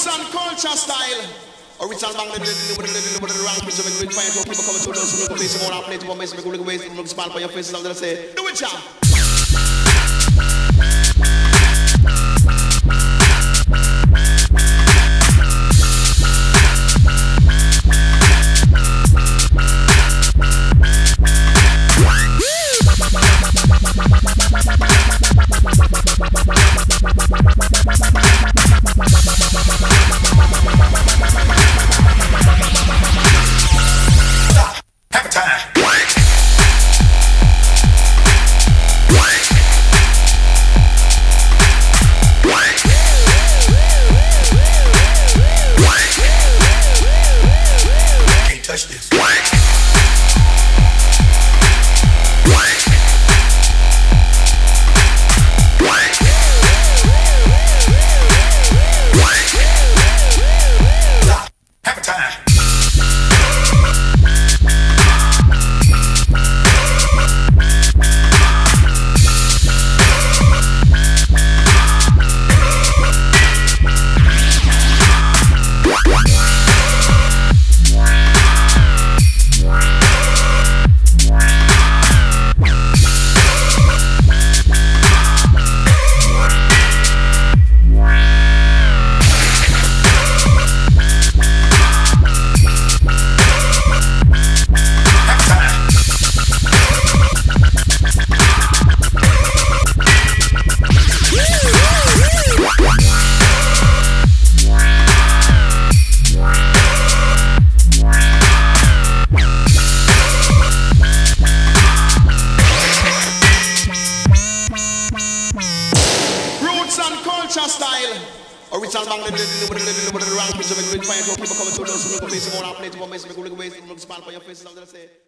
Roots and culture style. Original bang with the rank, so make fire to people coming to those who look face more play to one make look waste look smile for your faces. I'm gonna say, do it, y'all. Style. Original bang with the rank, so make fire to people coming to those who look face more play to one make look waste look smile for your faces. I'm gonna say.